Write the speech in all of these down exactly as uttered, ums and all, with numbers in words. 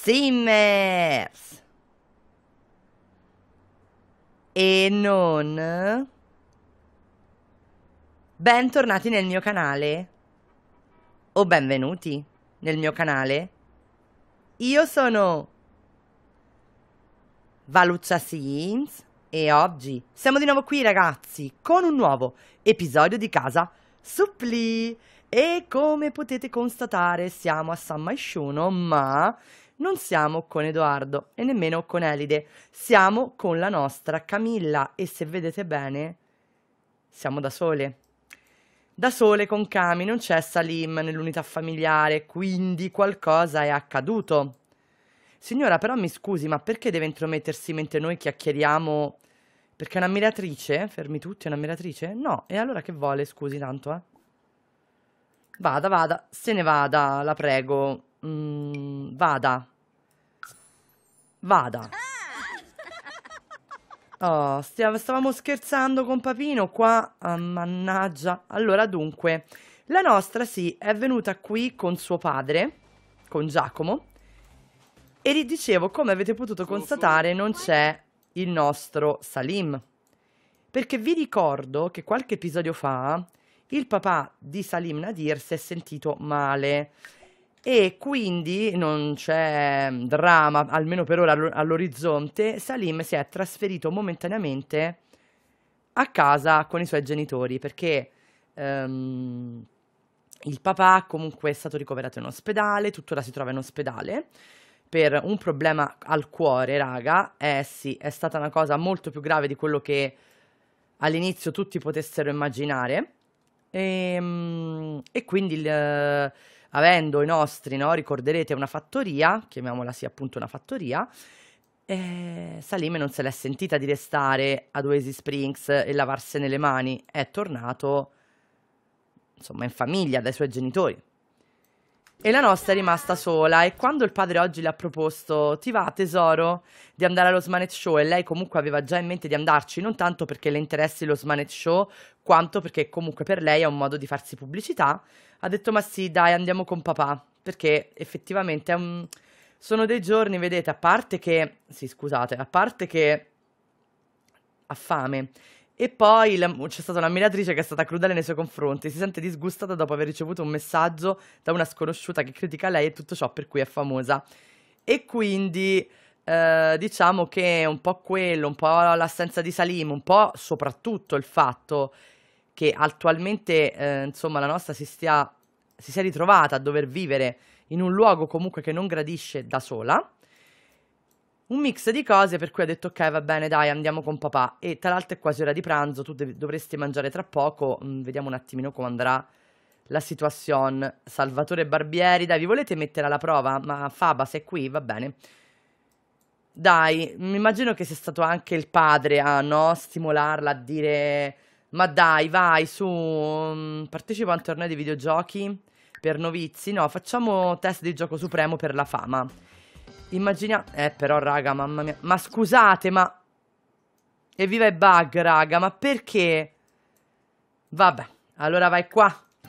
Simmers! E non... Bentornati nel mio canale. O benvenuti nel mio canale. Io sono Valuccia Sims e oggi siamo di nuovo qui, ragazzi, con un nuovo episodio di Casa Suppli. E come potete constatare siamo a San Myshuno, ma non siamo con Edoardo e nemmeno con Elide. Siamo con la nostra Camilla e se vedete bene siamo da sole. Da sole con Cami, non c'è Salim nell'unità familiare, quindi qualcosa è accaduto. Signora, però mi scusi, ma perché deve intromettersi mentre noi chiacchieriamo? Perché è un'ammiratrice? Fermi tutti, è un'ammiratrice? No, e allora che vuole, scusi tanto, eh? Vada, vada, se ne vada, la prego. Mm, vada. Vada. Oh, stia- stavamo scherzando con Papino qua, ah, mannaggia. Allora, dunque, la nostra sì, è venuta qui con suo padre, con Giacomo, e vi dicevo, come avete potuto constatare, non c'è il nostro Salim. Perché vi ricordo che qualche episodio fa, il papà di Salim Nadir si è sentito male. E quindi non c'è dramma, almeno per ora all'orizzonte. Salim si è trasferito momentaneamente a casa con i suoi genitori perché um, il papà comunque è stato ricoverato in ospedale, tuttora si trova in ospedale per un problema al cuore, raga. Eh sì, è stata una cosa molto più grave di quello che all'inizio tutti potessero immaginare. E, um, e quindi il... avendo i nostri, no, ricorderete, una fattoria, chiamiamola sì appunto una fattoria, eh, Salim non se l'è sentita di restare ad Oasis Springs e lavarsene le mani, è tornato, insomma, in famiglia dai suoi genitori. E la nostra è rimasta sola e quando il padre oggi le ha proposto, ti va tesoro di andare allo Smanet Show, e lei comunque aveva già in mente di andarci, non tanto perché le interessi lo Smanet Show, quanto perché comunque per lei è un modo di farsi pubblicità, ha detto ma sì dai andiamo con papà, perché effettivamente è un... sono dei giorni, vedete, a parte che, sì scusate, a parte che ha fame. E poi c'è stata un'ammiratrice che è stata crudele nei suoi confronti, si sente disgustata dopo aver ricevuto un messaggio da una sconosciuta che critica lei e tutto ciò per cui è famosa. E quindi eh, diciamo che è un po' quello, un po' l'assenza di Salim, un po' soprattutto il fatto che attualmente eh, insomma la nostra si stia, si sia ritrovata a dover vivere in un luogo comunque che non gradisce da sola. Un mix di cose per cui ha detto ok va bene dai andiamo con papà, e tra l'altro è quasi ora di pranzo, tu dovresti mangiare tra poco. mm, vediamo un attimino come andrà la situazione. Salvatore Barbieri, dai, vi volete mettere alla prova? Ma Faba sei qui, va bene, dai, mi immagino che sia stato anche il padre a no, stimolarla, a dire ma dai vai su, mm, partecipa a un torneo di videogiochi per novizi, no facciamo test di gioco supremo per la fama. Immaginiamo... Eh, però, raga, mamma mia... Ma scusate, ma... Evviva i bug, raga, ma perché? Vabbè, allora vai qua.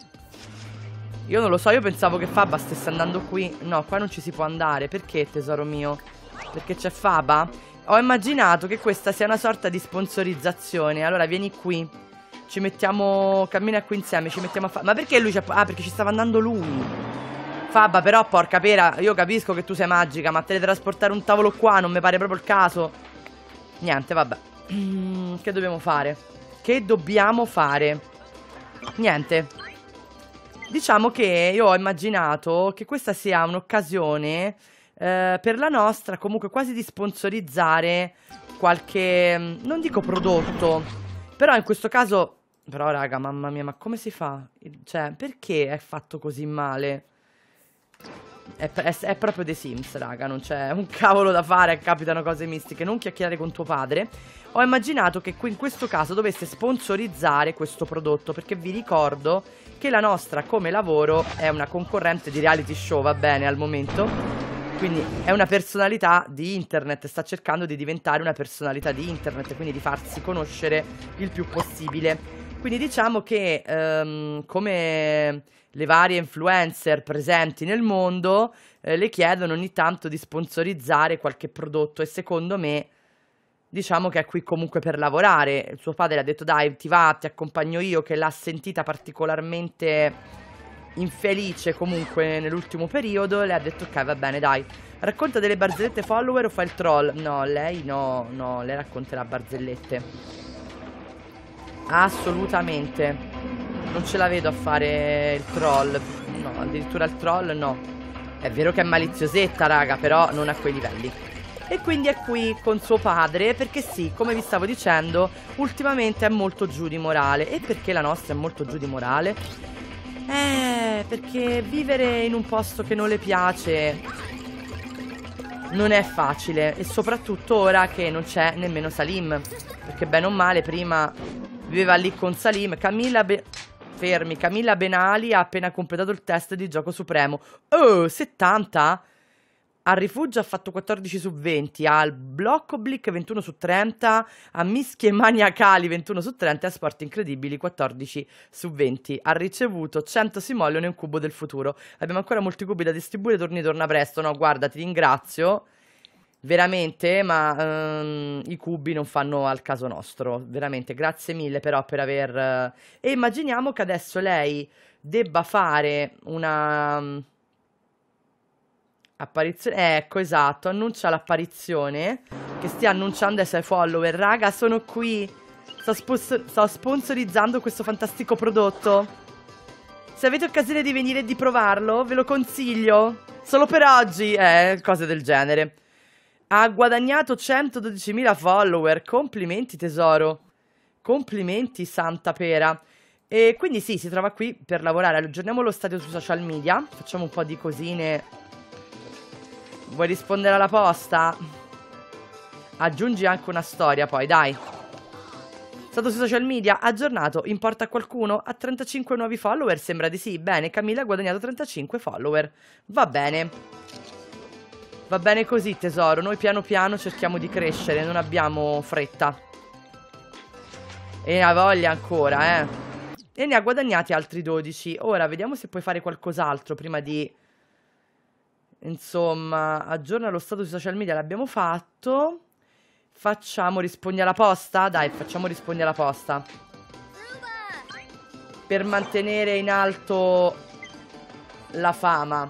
Io non lo so, io pensavo che Faba stesse andando qui. No, qua non ci si può andare. Perché, tesoro mio? Perché c'è Faba? Ho immaginato che questa sia una sorta di sponsorizzazione. Allora, vieni qui. Ci mettiamo... Cammina qui insieme, ci mettiamo a fare... Ma perché lui c'è... Ah, perché ci stava andando lui. Fabba, però, porca pera, io capisco che tu sei magica, ma teletrasportare un tavolo qua non mi pare proprio il caso. Niente, vabbè. Che dobbiamo fare? Che dobbiamo fare? Niente. Diciamo che io ho immaginato che questa sia un'occasione eh, per la nostra, comunque quasi di sponsorizzare qualche, non dico prodotto, però in questo caso... Però, raga, mamma mia, ma come si fa? Cioè, perché è fatto così male? È, è, è proprio The Sims, raga, non c'è un cavolo da fare, capitano cose mistiche. Non chiacchierare con tuo padre. Ho immaginato che qui in questo caso dovesse sponsorizzare questo prodotto, perché vi ricordo che la nostra come lavoro è una concorrente di reality show, va bene, al momento. Quindi è una personalità di internet, sta cercando di diventare una personalità di internet, quindi di farsi conoscere il più possibile. Quindi diciamo che ehm, come le varie influencer presenti nel mondo eh, le chiedono ogni tanto di sponsorizzare qualche prodotto e secondo me diciamo che è qui comunque per lavorare. Il suo padre ha detto dai ti va, ti accompagno io, che l'ha sentita particolarmente infelice comunque nell'ultimo periodo e le ha detto ok va bene dai. Racconta delle barzellette follower o fa il troll? No, lei no, no, lei racconterà barzellette. Assolutamente. Non ce la vedo a fare il troll. No, addirittura il troll no. È vero che è maliziosetta, raga, però non a quei livelli. E quindi è qui con suo padre perché sì, come vi stavo dicendo, ultimamente è molto giù di morale. E perché la nostra è molto giù di morale? Eh, perché vivere in un posto che non le piace non è facile. E soprattutto ora che non c'è nemmeno Salim. Perché bene o male prima viveva lì con Salim. Camilla Be- Fermi, Camilla Benali ha appena completato il test di Gioco Supremo. Oh, settanta? Al rifugio ha fatto quattordici su venti, al blocco Blick ventuno su trenta, a mischie maniacali ventuno su trenta e a sport incredibili quattordici su venti. Ha ricevuto cento simoleon e un cubo del futuro. Abbiamo ancora molti cubi da distribuire, torni torna presto. No, guarda, ti ringrazio, veramente, ma ehm, i cubi non fanno al caso nostro. Veramente, grazie mille però per aver... eh, E immaginiamo che adesso lei debba fare una... Apparizione, ecco, esatto, annuncia l'apparizione che stia annunciando ai suoi follower. Raga, sono qui, sto, spos- sto sponsorizzando questo fantastico prodotto. Se avete occasione di venire e di provarlo, ve lo consiglio. Solo per oggi, eh, cose del genere. Ha guadagnato centododicimila follower, complimenti tesoro. Complimenti santa pera. E quindi sì, si trova qui per lavorare. Aggiorniamo lo stadio sui social media, facciamo un po' di cosine. Vuoi rispondere alla posta? Aggiungi anche una storia poi, dai. Stato sui social media, aggiornato, importa a qualcuno? Ha trentacinque nuovi follower? Sembra di sì. Bene, Camilla ha guadagnato trentacinque follower. Va bene. Va bene così, tesoro. Noi piano piano cerchiamo di crescere, non abbiamo fretta. E ne ha voglia ancora, eh. E ne ha guadagnati altri dodici. Ora, vediamo se puoi fare qualcos'altro prima di... Insomma, aggiorna lo stato sui social media, l'abbiamo fatto. Facciamo rispondi alla posta? Dai, facciamo rispondi alla posta. Per mantenere in alto la fama.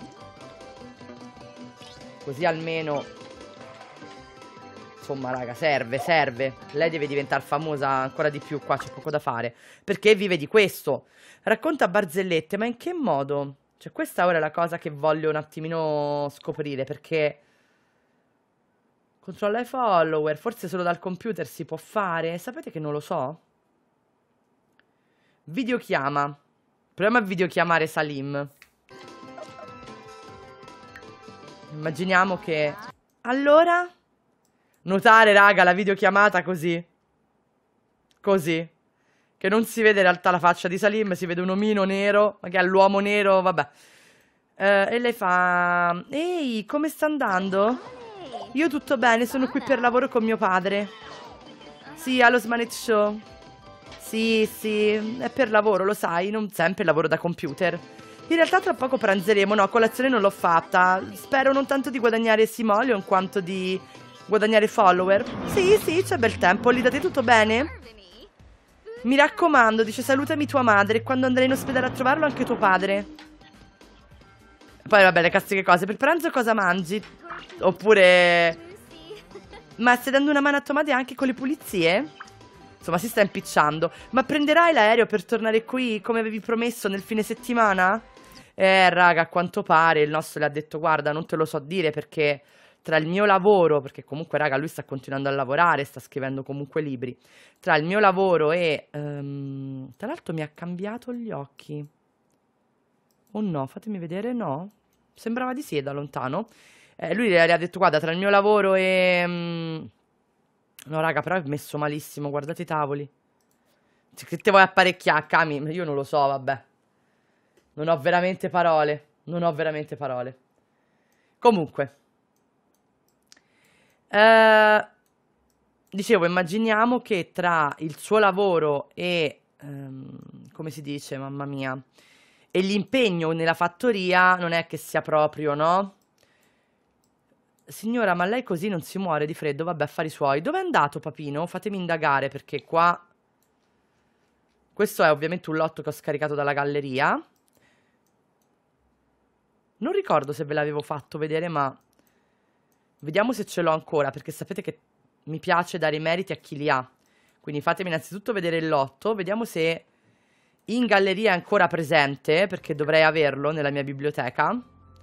Così almeno... Insomma, raga, serve, serve. Lei deve diventare famosa ancora di più, qua c'è poco da fare. Perché vive di questo. Racconta barzellette, ma in che modo? Cioè, questa ora è la cosa che voglio un attimino scoprire, perché... Controlla i follower, forse solo dal computer si può fare? Sapete che non lo so? Videochiama. Proviamo a videochiamare Salim. Immaginiamo che... Allora? Notare, raga, la videochiamata così. Così. Che non si vede in realtà la faccia di Salim, si vede un omino nero, ma che è l'uomo nero, vabbè. Eh, e lei fa... Ehi, come sta andando? Io tutto bene, sono qui per lavoro con mio padre. Sì, allo Smanet Show. Sì, sì, è per lavoro, lo sai, non sempre lavoro da computer. In realtà tra poco pranzeremo, no, colazione non l'ho fatta. Spero non tanto di guadagnare simoleon quanto di guadagnare follower. Sì, sì, c'è bel tempo, lì da te tutto bene? Mi raccomando, dice salutami tua madre e quando andrai in ospedale a trovarlo anche tuo padre. Poi vabbè, le classiche cose. Per pranzo cosa mangi? Oppure... Ma stai dando una mano a tua madre anche con le pulizie? Insomma, si sta impicciando. Ma prenderai l'aereo per tornare qui come avevi promesso nel fine settimana? Eh, raga, a quanto pare il nostro le ha detto guarda, non te lo so dire perché... Tra il mio lavoro, perché comunque raga lui sta continuando a lavorare, sta scrivendo comunque libri. Tra il mio lavoro e... Um, tra l'altro mi ha cambiato gli occhi. Oh no, fatemi vedere, no. Sembrava di sì da lontano. Eh, lui le ha detto guarda tra il mio lavoro e... Um... No raga, però è messo malissimo, guardate i tavoli. Cioè, che te vuoi apparecchiare, Cami? Io non lo so, vabbè. Non ho veramente parole. Non ho veramente parole. Comunque... Uh, dicevo, immaginiamo che tra il suo lavoro e ehm, come si dice, mamma mia. E l'impegno nella fattoria non è che sia proprio, no? Signora, ma lei così non si muore di freddo? Vabbè, affari suoi. Dove è andato Papino? Fatemi indagare perché qua... Questo è ovviamente un lotto che ho scaricato dalla galleria. Non ricordo se ve l'avevo fatto vedere, ma... Vediamo se ce l'ho ancora, perché sapete che mi piace dare i meriti a chi li ha. Quindi fatemi innanzitutto vedere il lotto. Vediamo se in galleria è ancora presente, perché dovrei averlo nella mia biblioteca.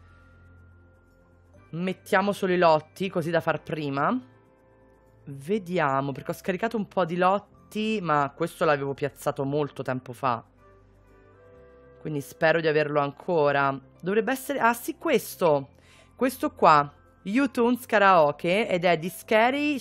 Mettiamo solo i lotti, così da far prima. Vediamo, perché ho scaricato un po' di lotti, ma questo l'avevo piazzato molto tempo fa. Quindi spero di averlo ancora. Dovrebbe essere... Ah sì, questo! Questo qua. U-Tunes Karaoke, ed è di Scary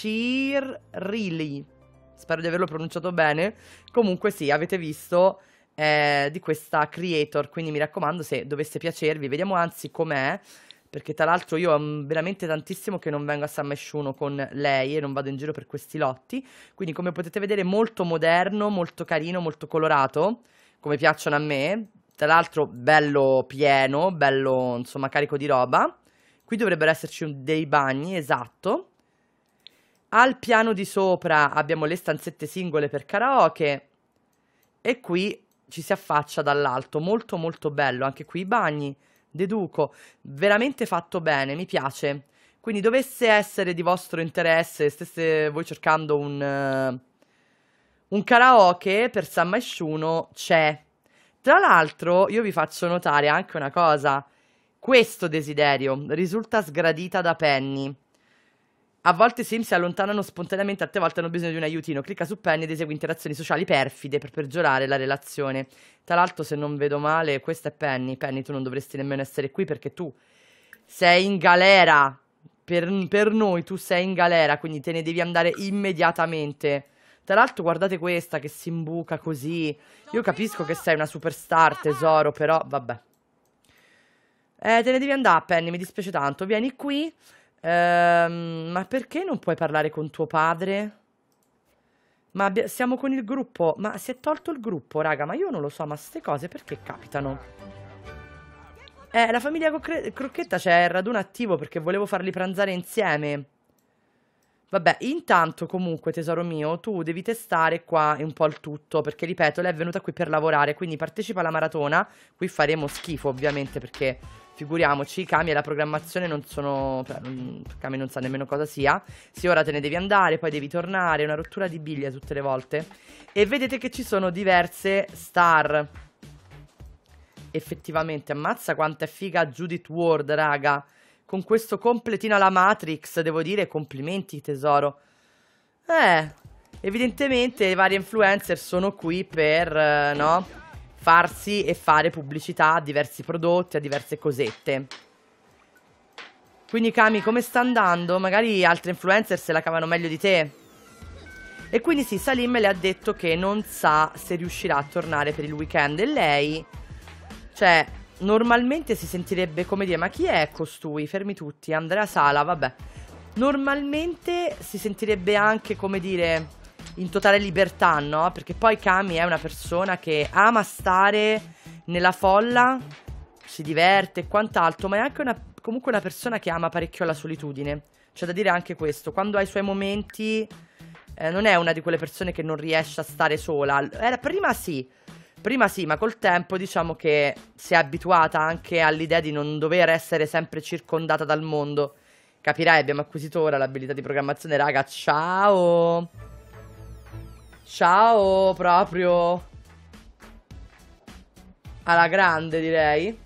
Shirley. Spero di averlo pronunciato bene. Comunque sì, avete visto, è di questa creator, quindi mi raccomando, se dovesse piacervi, vediamo anzi com'è, perché tra l'altro io ho veramente tantissimo che non vengo a San Mesciuno con lei e non vado in giro per questi lotti, quindi come potete vedere molto moderno, molto carino, molto colorato, come piacciono a me, tra l'altro bello pieno, bello insomma carico di roba. Qui dovrebbero esserci un- dei bagni, esatto. Al piano di sopra abbiamo le stanzette singole per karaoke e qui ci si affaccia dall'alto, molto molto bello, anche qui i bagni, deduco, veramente fatto bene, mi piace. Quindi dovesse essere di vostro interesse, stesse voi cercando un, eh, un karaoke per San Maisciuno, c'è. Tra l'altro io vi faccio notare anche una cosa, questo desiderio risulta sgradita da Penny. A volte i sim si allontanano spontaneamente, altre volte hanno bisogno di un aiutino. Clicca su Penny ed esegui interazioni sociali perfide per peggiorare la relazione. Tra l'altro, se non vedo male, questa è Penny. Penny, tu non dovresti nemmeno essere qui perché tu sei in galera. Per, per noi tu sei in galera, quindi te ne devi andare immediatamente. Tra l'altro, guardate questa che si imbuca così. Io capisco che sei una superstar, tesoro, però vabbè. Eh, te ne devi andare, Penny, mi dispiace tanto. Vieni qui. Ehm, ma perché non puoi parlare con tuo padre? Ma abbia- siamo con il gruppo. Ma si è tolto il gruppo, raga. Ma io non lo so, ma queste cose perché capitano? Eh, la famiglia Cocre- Crocchetta c'è il raduno attivo perché volevo farli pranzare insieme. Vabbè, intanto comunque, tesoro mio, tu devi testare qua un po' il tutto, perché ripeto, lei è venuta qui per lavorare, quindi partecipa alla maratona. Qui faremo schifo, ovviamente, perché figuriamoci, i Kami e la programmazione non sono... cioè, non- Kami non sa nemmeno cosa sia. Sì, ora te ne devi andare, poi devi tornare, è una rottura di biglie tutte le volte. E vedete che ci sono diverse star. Effettivamente, ammazza quanta è figa Judith Ward, raga. Con questo completino alla Matrix, devo dire, complimenti, tesoro. Eh, evidentemente i vari influencer sono qui per, eh, no? Farsi e fare pubblicità a diversi prodotti, a diverse cosette. Quindi, Cami, come sta andando? Magari altri influencer se la cavano meglio di te. E quindi sì, Salim le ha detto che non sa se riuscirà a tornare per il weekend. E lei, cioè, normalmente si sentirebbe come dire, ma chi è costui? Fermi tutti, Andrea Sala, vabbè. Normalmente si sentirebbe anche, come dire, in totale libertà, no? Perché poi Cami è una persona che ama stare nella folla, si diverte e quant'altro, ma è anche una, comunque una persona che ama parecchio la solitudine. C'è da dire anche questo, quando ha i suoi momenti, eh, non è una di quelle persone che non riesce a stare sola. Era, prima sì, prima sì, ma col tempo diciamo che si è abituata anche all'idea di non dover essere sempre circondata dal mondo. Capirai, abbiamo acquisito ora l'abilità di programmazione, raga. Ciao! Ciao, proprio alla grande, direi.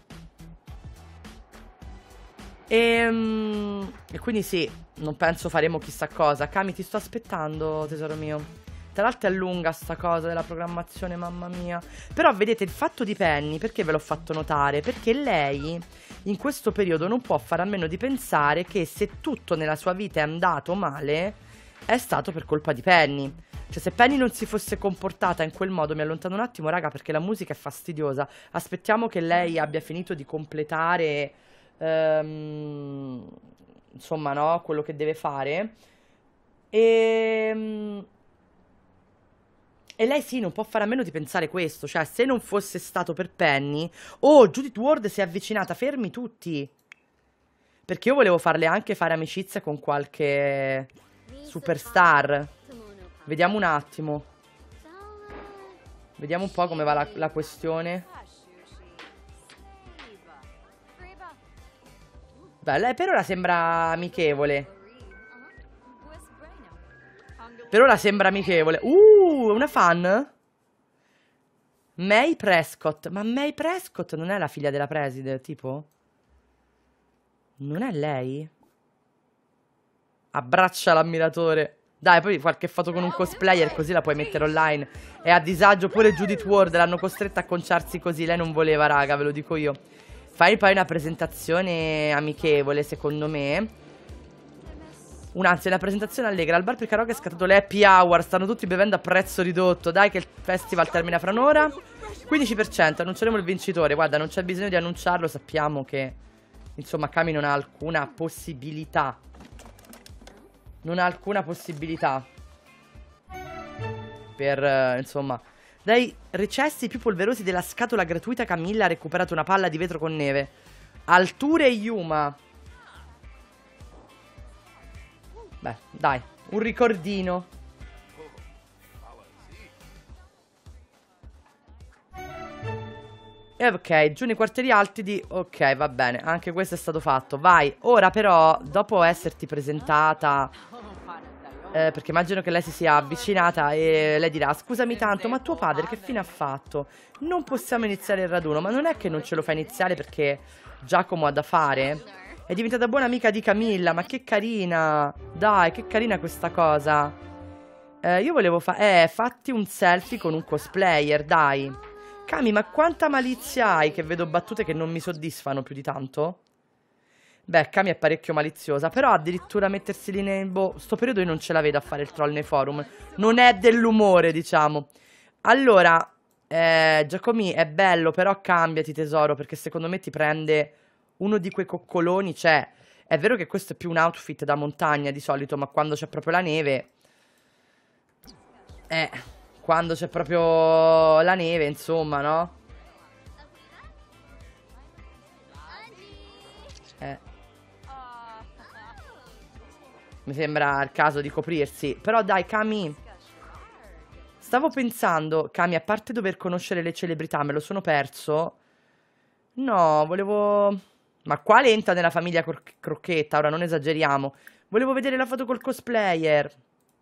Ehm, E, quindi sì, non penso faremo chissà cosa. Cami, ti sto aspettando, tesoro mio. Tra l'altro è lunga sta cosa della programmazione, mamma mia. Però vedete, il fatto di Penny, perché ve l'ho fatto notare? Perché lei in questo periodo non può fare a meno di pensare che se tutto nella sua vita è andato male, è stato per colpa di Penny. Cioè, se Penny non si fosse comportata in quel modo, mi allontano un attimo, raga, perché la musica è fastidiosa. Aspettiamo che lei abbia finito di completare, ehm, insomma, no, quello che deve fare. E... E lei sì, non può fare a meno di pensare questo. Cioè, se non fosse stato per Penny... Oh, Judith Ward si è avvicinata, fermi tutti. Perché io volevo farle anche fare amicizia con qualche superstar. Vediamo un attimo. Vediamo un po' come va la, la questione. Beh, lei per ora sembra amichevole. Per ora sembra amichevole. Uh, una fan? May Prescott. Ma May Prescott non è la figlia della preside, tipo? Non è lei? Abbraccia l'ammiratore. Dai, poi qualche foto con un cosplayer, così la puoi mettere online. È a disagio pure Judith Ward, l'hanno costretta a conciarsi così. Lei non voleva, raga, ve lo dico io. Fai poi una presentazione amichevole, secondo me. Un'anzi, una presentazione allegra. Al bar per karaoke è scattato l'happy hour. Stanno tutti bevendo a prezzo ridotto. Dai che il festival termina fra un'ora. quindici per cento, annunceremo il vincitore. Guarda, non c'è bisogno di annunciarlo. Sappiamo che, insomma, Cami non ha alcuna possibilità. Non ha alcuna possibilità per, uh, insomma. Dai recessi più polverosi della scatola gratuita, Camilla ha recuperato una palla di vetro con neve. Alture Yuma. Beh, dai, un ricordino. E ok, giù nei quartieri alti di... Ok, va bene, anche questo è stato fatto. Vai, ora però, dopo esserti presentata... Eh, perché immagino che lei si sia avvicinata e lei dirà: scusami tanto, ma tuo padre che fine ha fatto? Non possiamo iniziare il raduno. Ma non è che non ce lo fa iniziare perché Giacomo ha da fare? È diventata buona amica di Camilla, ma che carina. Dai, che carina questa cosa. eh, Io volevo fare... Eh, fatti un selfie con un cosplayer, dai. Cami, ma quanta malizia hai, che vedo battute che non mi soddisfano più di tanto? Beh, Cami è parecchio maliziosa, però addirittura mettersi lì nel... Boh, sto periodo io non ce la vedo a fare il troll nei forum. Non è dell'umore, diciamo. Allora, eh, Giacomi, è bello, però cambiati tesoro, perché secondo me ti prende uno di quei coccoloni. Cioè, è vero che questo è più un outfit da montagna di solito, ma quando c'è proprio la neve... Eh, quando c'è proprio la neve, insomma, no? Eh... Mi sembra il caso di coprirsi. Però dai, Cami. Stavo pensando, Cami, a parte dover conoscere le celebrità, me lo sono perso. No, volevo... Ma quale entra nella famiglia Crocchetta? Ora non esageriamo. Volevo vedere la foto col cosplayer.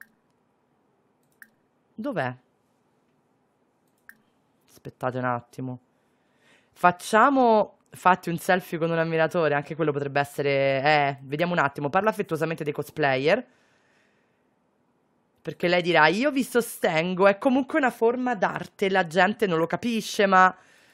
Dov'è? Aspettate un attimo. Facciamo... Fatti un selfie con un ammiratore, anche quello potrebbe essere... Eh, vediamo un attimo, parla affettuosamente dei cosplayer. Perché lei dirà, io vi sostengo, è comunque una forma d'arte, la gente non lo capisce, ma...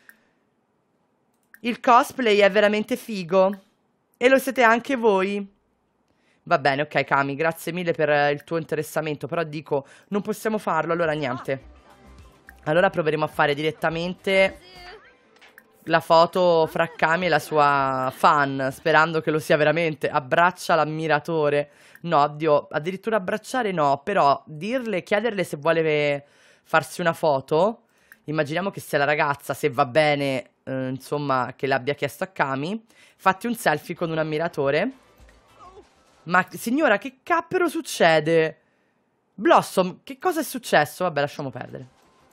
Il cosplay è veramente figo. E lo siete anche voi. Va bene, ok Cami, grazie mille per il tuo interessamento, però dico, non possiamo farlo, allora niente. Allora proveremo a fare direttamente... la foto fra Cami e la sua fan, sperando che lo sia veramente. Abbraccia l'ammiratore. No, oddio, addirittura abbracciare no, però dirle, chiederle se vuole farsi una foto. Immaginiamo che sia la ragazza, se va bene, eh, insomma, che l'abbia chiesto a Cami. Fatti un selfie con un ammiratore. Ma signora, che cappero succede? Blossom, che cosa è successo? Vabbè, lasciamo perdere.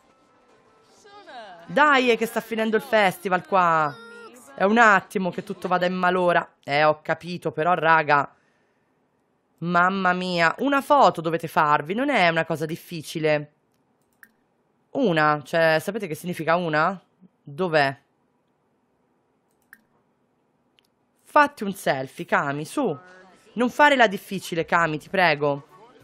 Dai, è che sta finendo il festival qua. È un attimo che tutto vada in malora. Eh, ho capito, però, raga. Mamma mia. Una foto dovete farvi, non è una cosa difficile. Una, cioè, sapete che significa una? Dov'è? Fatti un selfie, Cami, su. Non fare la difficile, Cami, ti prego.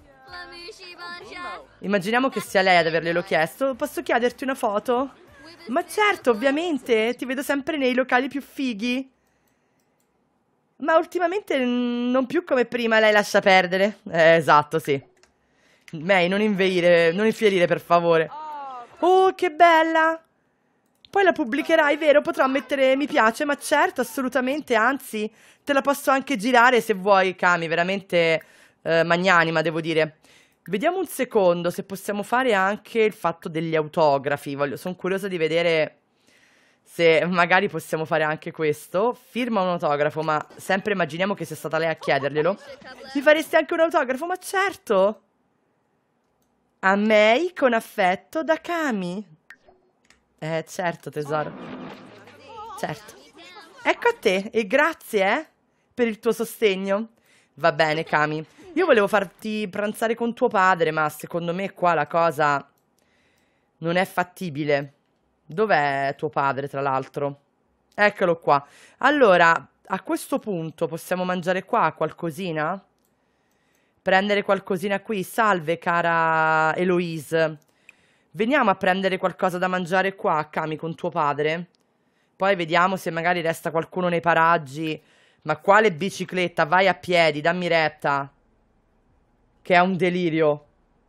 Immaginiamo che sia lei ad averglielo chiesto. Posso chiederti una foto? Ma certo, ovviamente, ti vedo sempre nei locali più fighi. Ma ultimamente non più come prima, lei lascia perdere. Eh, esatto, sì. May, non inveire, non infierire, per favore. Oh, che bella! Poi la pubblicherai, vero? Potrò mettere mi piace, ma certo, assolutamente, anzi, te la posso anche girare se vuoi, Cami, veramente eh, magnanima, devo dire. Vediamo un secondo se possiamo fare anche il fatto degli autografi. Voglio, sono curiosa di vedere se magari possiamo fare anche questo. Firma un autografo, ma sempre immaginiamo che sia stata lei a chiederglielo. Mi faresti anche un autografo? Ma certo! A Mei con affetto da Kami. Eh, certo, tesoro. Certo. Ecco a te e grazie, eh, per il tuo sostegno. Va bene, Kami. Io volevo farti pranzare con tuo padre, ma secondo me qua la cosa non è fattibile. Dov'è tuo padre, tra l'altro? Eccolo qua. Allora, a questo punto possiamo mangiare qua qualcosina? Prendere qualcosina qui? Salve, cara Eloise. Veniamo a prendere qualcosa da mangiare qua, Kami, con tuo padre? Poi vediamo se magari resta qualcuno nei paraggi. Ma quale bicicletta? Vai a piedi, dammi retta. Che è un delirio.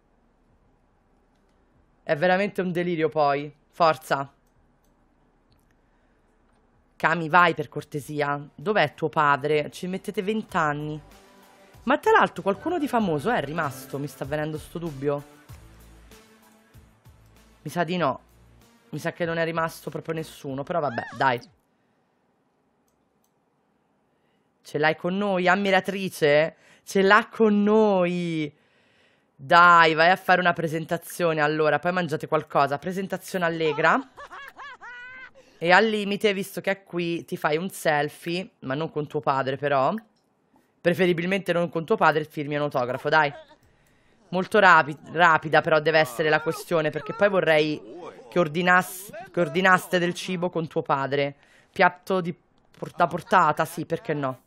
È veramente un delirio poi. Forza. Kami, vai per cortesia. Dov'è tuo padre? Ci mettete vent'anni. Ma tra l'altro qualcuno di famoso è rimasto? Mi sta venendo sto dubbio. Mi sa di no. Mi sa che non è rimasto proprio nessuno. Però vabbè, dai. Ce l'hai con noi, ammiratrice? Ce l'ha con noi. Dai, vai a fare una presentazione allora. Poi mangiate qualcosa. Presentazione allegra. E al limite, visto che è qui, ti fai un selfie. Ma non con tuo padre però. Preferibilmente non con tuo padre, firmi un autografo, dai. Molto rapi rapida però deve essere la questione, perché poi vorrei che, ordinass che ordinaste del cibo con tuo padre. Piatto di por da portata, sì, perché no?